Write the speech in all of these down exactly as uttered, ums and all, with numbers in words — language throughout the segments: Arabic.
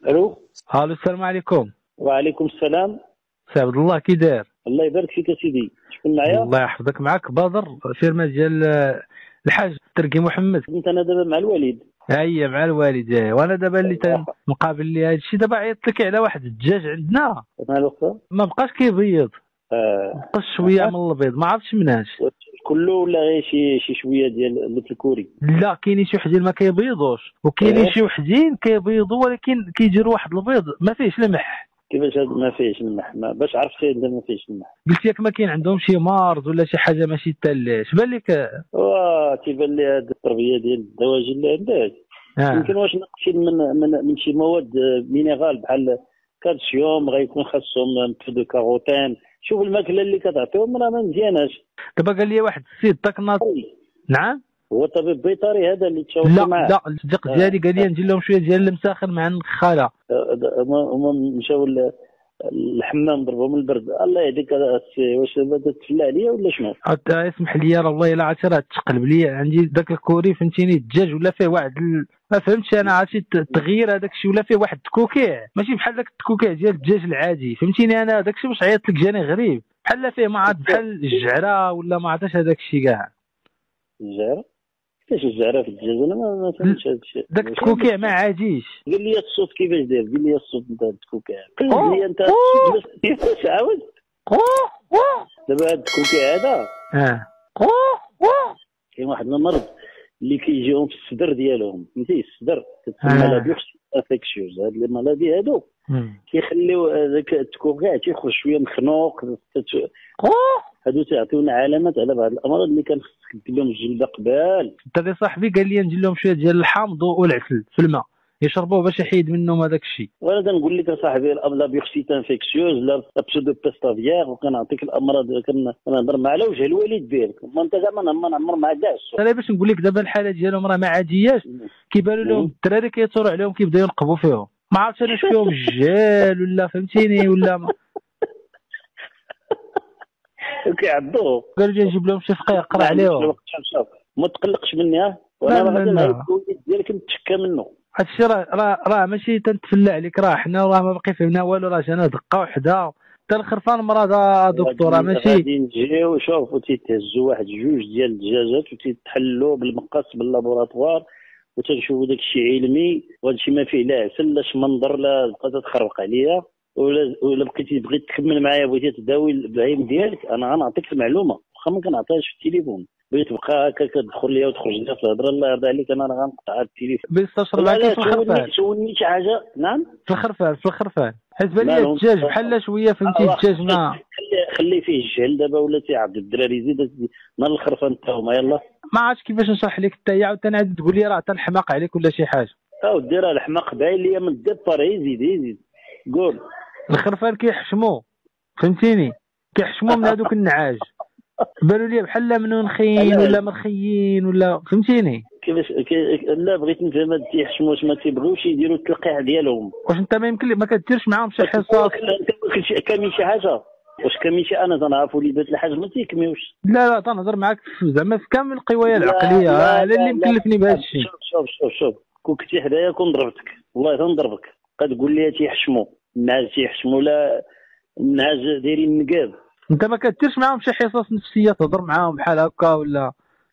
الو. الو السلام عليكم. وعليكم السلام. سي عبد الله كي داير؟ الله يبارك فيك سيدي. شكون معايا؟ الله يحفظك، معك بدر فيرما ديال الحاج تركي محمد. كنت انا دابا مع الوالد. هيا مع الوالد، وانا دابا اللي تنقابل لي هذا الشيء. دابا عيطت لك على واحد الدجاج عندنا مالو اخا؟ ما بقاش كيبيض. اه ما بقاش شويه من البيض، ما عرفتش مناش كله ولا غير شي شي شويه ديال مثل الكوري؟ لا كاينين شي وحدين ما كيبيضوش وكاينين إيه؟ شي وحدين كيبيضوا ولكن كيديروا واحد البيض ما فيهش المح. كيفاش هذا ما فيهش المح؟ ما باش عرفتي انت ما فيهش المح؟ قلت لك ما كاين عندهم شي مرض ولا شي حاجه ماشي تالاش بان لك. واه تيبان لي هذه التربيه ديال الدواجن اللي عندك آه. يمكن واش ناقصين من من من شي مواد مينيرال بحال كالسيوم، غيكون خاصهم بو دو كاروتين. شوف الماكله اللي كتعطيهم راه ما مزياناش. دابا قال لي واحد السيد داك النهار. نعم هو طبيب بيطري هذا اللي تشاورت لا معاه؟ لا الصديق ديالي قال لي ندير لهم شويه ديال المساخن مع النخاله. هما مشاو الحمام ضربوا من البرد. الله يهديك السي، واش بدا تفلى عليا ولا شنو؟ اسمح لي راه والله الا عرفتي راه تقلب لي عندي داك الكوري فهمتيني. الدجاج ولا فيه واحد ال... ما فهمتش انا عرفتي التغيير هذاك الشيء ولا فيه واحد التكوكيع ماشي بحال داك التكوكيع ديال الدجاج العادي فهمتيني. انا داك الشيء باش عيطت لك جاني غريب بحال فيه ما عرفت بحال الجعره ولا ما عرفتش هذاك الشيء كاع. الجعره؟ كيفاش الجعره في الدجاج؟ انا ما فهمتش هذا الشيء. داك التكوكيع ما عاديش. قال لي الصوت كيفاش داير؟ قال لي الصوت نتاع التكوكيع. قلب لي انت كيفاش عاود دابا هذا التكوكيع هذا. اه كاين واحد المرض اللي كيجيهم في الصدر ديالهم، فهمتي؟ الصدر كتسمى لا بيوكس انفيكسيوز. هاد المرض هادو كيخليو هذاك التكوكيع تيخرج شويه مخنوق. هادو تيعطيونا علامات على بعض الامراض اللي كان خصك دير لهم الجلده قبال. الدري صاحبي قال لي ندير لهم شويه ديال الحامض والعسل في الماء يشربوه باش يحيد منهم هذاك الشيء. وانا تنقول لك صاحبي لا بيوكسيت انفيكسيوز لا بسودو بيستافيير، وكنعطيك الامراض. كنهضر مع على وجه الوالد ديالك، ما انت كاع ما نعمر مع كاع الصوت. انا باش نقول لك دابا الحاله ديالهم راه ما عادياش. كيبانوا لهم الدراري كيطوروا عليهم كيبداو ينقبوا فيهم. ما عرفتش انا فيهم الجال ولا فهمتيني ولا ما كيعضوه. قالوا لي نجيب لهم شي فقيه يقرا عليهم. ما تقلقش مني ها، وانا غادي نعيط الوليد ديالك نتشكى منه. هادشي راه راه راه ماشي تنتفلى عليك، راه حنا راه ما باقي فهمنا والو. راه جانا دقه وحده حتى الخرفان مرض دكتوره ماشي. غادي نجيو شوف وتيتهزوا واحد جوج ديال الدجاجات وتيتحلوا بالمقص باللابوراتوار وتنشوفوا داك الشيء علمي. وهذا الشيء ما فيه لا عسل لا منظر لا بقى تخربق عليا. ولا ولا بقيتي بغيت تكمل معايا بغيتي تداوي البهايم ديالك انا غنعطيك المعلومه واخا ما كنعطيهاش في التليفون. بغيت تبقى هكا كتدخل ليا وتخرج ليا في الهضره الله يرضى عليك انا راه غنقطع التليفون. بيستشر معاك في الخرفان. سولني شي حاجه. نعم في الخرفان في الخرفان حيت بان لي الدجاج بحال شويه فهمتي. الدجاج ما خلي خلي فيه الجهل دابا ولا تيعض الدراري زيد نهار الخرفان تا هما. يلاه ما عرفتش كيفاش نشرح لك حتى هي عاوتاني عاد تقول لي راه تنحماق عليك ولا شي حاجه. اودي راه الحماق باين ليا من الدبر. يزيد يزيد قول. الخرفان كيحشموا فهمتيني، كيحشموا من هذوك النعاج. بانوا لي بحال منونخين ولا مرخيين ولا فهمتيني. كيفاش كي... لا بغيت نفهم هاد تيحشموا واش ما تيبغيوش يديروا التلقيح ديالهم. واش انت ما يمكن ما كديرش معاهم شي حصص؟ انت كامل شي حاجه واش كامل شي انا تنعرف وليدات الحاج ما تيكميوش. لا لا تنهضر معاك زعما في كامل القوايا العقليه. لا اللي مكلفني بهذا الشيء. شوف شوف شوف شوف كون كنتي حدايا كون ضربتك والله تنضربك. كتقول لي تيحشموا النعاس تيحشموا لا النعاس دايرين النقاب. انت ما كديرش معاهم شي حصص نفسيه تهضر معاهم بحال هكا ولا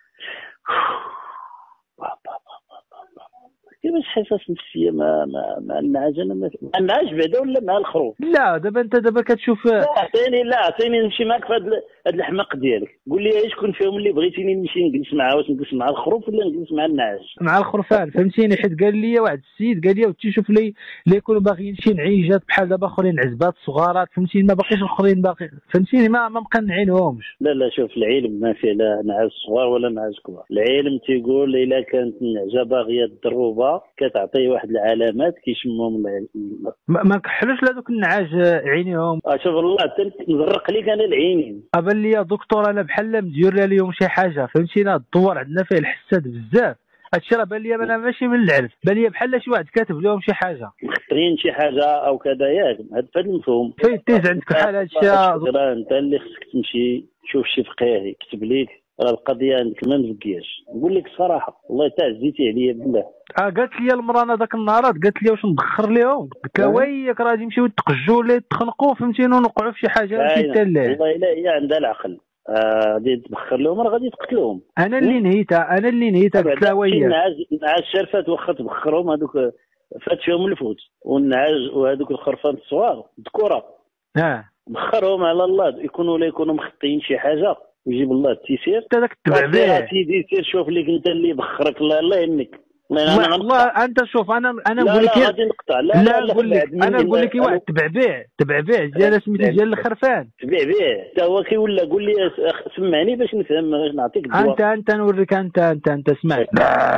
كيفاش حصص نفسيه مع مع مع النعاس؟ انا مع النعاس بعدا ولا مع الخروف؟ لا دابا انت دابا كتشوف. لا عطيني لا عطيني نمشي معاك في هذا هذا الحماق ديالك. قول لي شكون فيهم اللي بغيتيني نمشي نجلس معاه؟ واش نجلس مع الخروف ولا نجلس مع النعاس؟ مع الخرفان فهمتيني. حيت قال لي واحد السيد قال لي تشوف لي اللي يكونوا باغيين شي نعيجات بحال دابا اخرين عزبات صغارات فهمتيني. ما باقيش الاخرين باقي فهمتيني ما ما مقنعينهمش. لا لا شوف العلم ما فيه لا نعاس صغار ولا نعاس كبار. العلم تيقول الا كانت النعجه باغيه الدروبه كتعطيه واحد العلامات كيسموهم ما, ما كحلوش لهذوك النعاج عينيهم. شوف الله نزرق لك انا العينين. بان لي يا دكتور انا بحال مدير لهم شي حاجه فهمتينا. الدوار عندنا فيه الحساد بزاف. هادشي راه بان لي انا ماشي من العرف. بان لي بحال شي واحد كاتب لهم شي حاجه مخترين شي حاجه او كذا ياك. هذا فهاد المفهوم فين تيز عندك بحال هادشي. انت اللي خصك تمشي تشوف شي فقيه يكتب ليك راه القضيه عندك ما مزكياش، نقول لك الصراحه والله تا عزيتي عليا بالله. اه قالت لي المراه انا ذاك النهارات قالت لي واش ندخر ليهم، قلت لها وياك راه غادي يمشيو يتقجوا ولا يتخنقوا فهمتيني ونوقعوا في شي حاجه ماشي حتى لا. والله الا هي عندها العقل غادي آه تبخر لهم راه غادي تقتلهم. انا اللي نهيتها انا اللي نهيتها قلت لها وياك النعاس النعاس الشرفات واخا تبخرهم هذوك فات فيهم الفوت، والنعاج وهذوك الخرفان الصغار الذكوره اه بخرهم على الله، يكونوا لا يكونوا مخطيين شي حاجه ويجيب الله التيسير. انت داك تبع به سيدي سير شوف لك انت اللي بخرك الله الله يهنيك. والله والله انت شوف انا انا نقول لك لا غادي نقطع لا لا نقول لك انا نقول لك واحد تبع به تبع به ديال سميتو ديال الخرفان تبع به حتى هو كيولى قول لي سمعني باش نفهم باش نعطيك الدواء. انت انت نوريك انت انت انت اسمع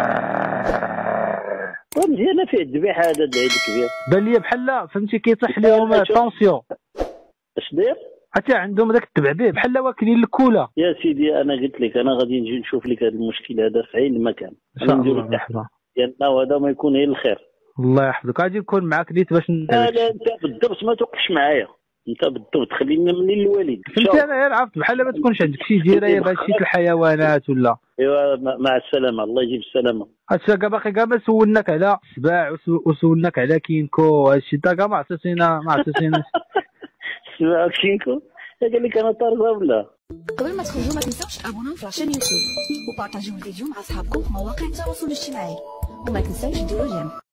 مزيانه فيه الذبيحه هذا العيد الكبير بان لي بحال فهمتي كيطيح لهم طونسيون. اش داير؟ حتى عندهم داك التبع به بحال واكلين الكولا. يا سيدي انا قلت لك انا غادي نجي نشوف لك هذا المشكل هذا في عين المكان، انا نديرو التحت ديالنا وهذا ما يكون غير الخير. الله يحفظك غادي نكون معاك نيت باش لا لا انت بالضبط ما توقفش معايا، انت بالضبط خلينا من الوالد فهمتي. انا غير عرفت بحال ما تكونش عندك شي ديرايه بهذا الشيء الحيوانات ولا. ايوا مع السلامه الله يجيب السلامه. هادشي كاع باقي كاع ما سولناك على السباع وسولناك على كينكو هادشي انت كاع ما عطيتينا ما عطيتيناش. السباع كينكو قال لك انا طارده ولا. قبل ما تخرجوا ما تنساوش تابوناو في لاشين يوتيوب وبارطاجيو الفيديو مع اصحابكم في مواقع التواصل الاجتماعي وما تنساوش ديروا جيم.